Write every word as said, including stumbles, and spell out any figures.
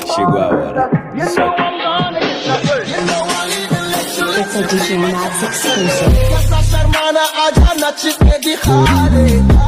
Chegou a hora. It's a D J Max exclusive. Essa charmana, a Jana te dikhare.